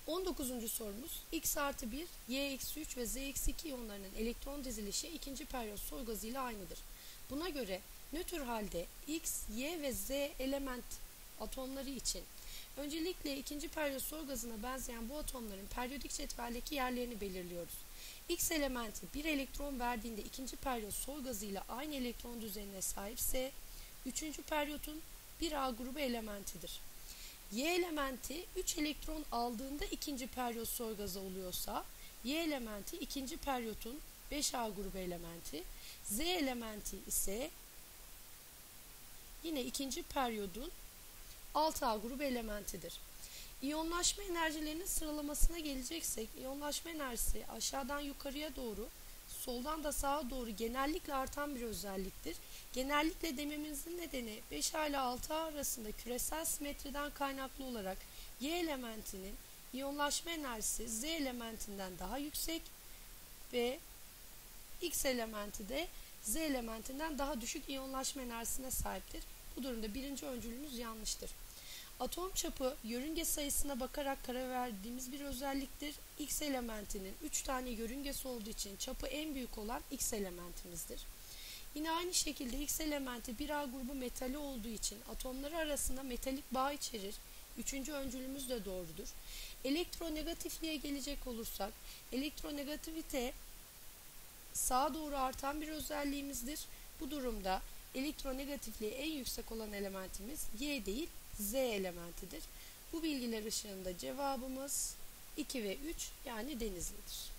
19. sorumuz X artı 1, Y eksi 3 ve Z eksi 2 iyonlarının elektron dizilişi ikinci periyot soy gazı ile aynıdır. Buna göre nötr halde X, Y ve Z element atomları için öncelikle ikinci periyot soy gazına benzeyen bu atomların periyodik cetveldeki yerlerini belirliyoruz. X elementi bir elektron verdiğinde ikinci periyot soy gazı ile aynı elektron düzenine sahipse üçüncü periyotun 1A grubu elementidir. Y elementi 3 elektron aldığında ikinci periyot soy gazı oluyorsa Y elementi ikinci periyotun 5A grubu elementi, Z elementi ise yine ikinci periyodun 6A grubu elementidir. İyonlaşma enerjilerinin sıralamasına geleceksek, iyonlaşma enerjisi aşağıdan yukarıya doğru, soldan da sağa doğru genellikle artan bir özelliktir. Genellikle dememizin nedeni 5A ile 6A arasında küresel simetriden kaynaklı olarak Y elementinin iyonlaşma enerjisi Z elementinden daha yüksek ve X elementi de Z elementinden daha düşük iyonlaşma enerjisine sahiptir. Bu durumda birinci öncülümüz yanlıştır. Atom çapı yörünge sayısına bakarak karar verdiğimiz bir özelliktir. X elementinin 3 tane yörüngesi olduğu için çapı en büyük olan X elementimizdir. Yine aynı şekilde X elementi 1A grubu metali olduğu için atomları arasında metalik bağ içerir. Üçüncü öncülümüz de doğrudur. Elektronegatifliğe gelecek olursak, elektronegativite sağa doğru artan bir özelliğimizdir. Bu durumda elektronegatifliği en yüksek olan elementimiz Y değil, Z elementidir. Bu bilgiler ışığında cevabımız 2 ve 3 yani Denizli'dir.